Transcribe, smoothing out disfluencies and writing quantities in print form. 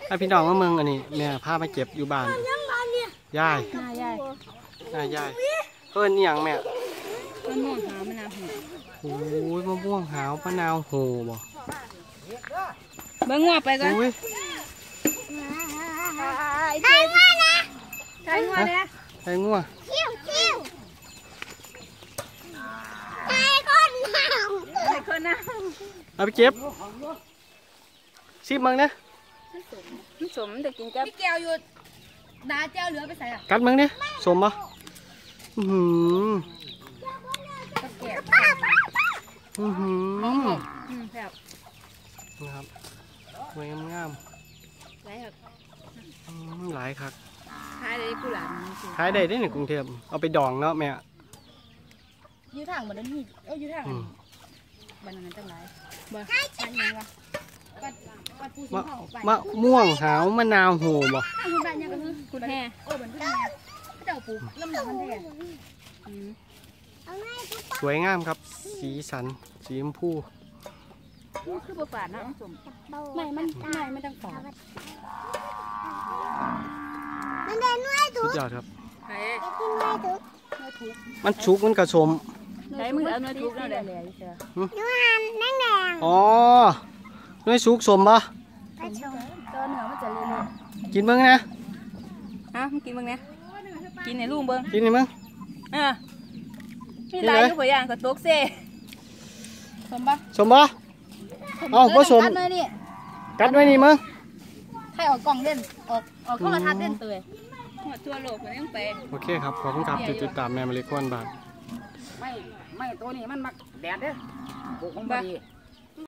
ไอพี่น้องว่าเมืองอันนี้แม่พามาเก็บอยู่บ้านย่ายย่ายเพิ่นนี่ยังแม่มะม่วงหาวมะนาวโหโอ้ยมะม่วงหาวมะนาวโหบ่เบิ่งงัวไปก่อนไก่งัวนะไก่งัวเนี่ยไก่งัวไก่คนน่ะเอาไปเก็บซิบมึงนะมันสมแต่กินกับพี่แก้วอยู่ดาเจ้าเหลือไปใส่กัดมึงเนี่ยสมปะแบบนะครับสวยงามหลายครับขายได้กุหลาบขายได้ในกรุงเทพเอาไปดองเนาะแม่ยืดทางมาด้านนี้ยืดทางบ้านนั้นตั้งหลายบ้านยังวะมะม่วงหาวมะนาวโหบ่คุณแห่เหมือนคุณแห่เจ้าปลูกเริ่มหนักมันแห่สวยงามครับสีสันสีชมพูคือบัวฝาดนะสมไม่ต้องฝาดสุดยอดครับมันชุกมันกระชมไหนมึงเอาเนื้อทุกเนื้อแดงเลยเชียวอ๋อเนื้อชุกสมปะตัวเนื้อมันจะเละกินเบิ้งนะมึงกินเบิ้งนะกินในลูกเบิ้งกินนี่มั้งมีลายอยู่หัวย่างกับโต๊ะเซ่สมปะเอ้าผสมกัดไว้นี่มั้งให้ออกกล่องเล่นออกกล้องทัดเล่นตัวหัวตัวโลกมันยังไปโอเคครับขอบคุณครับติดตามแม่มาริควันบาทไม่ตัวนี้มันมักแดดเด้อปลูกของพอดี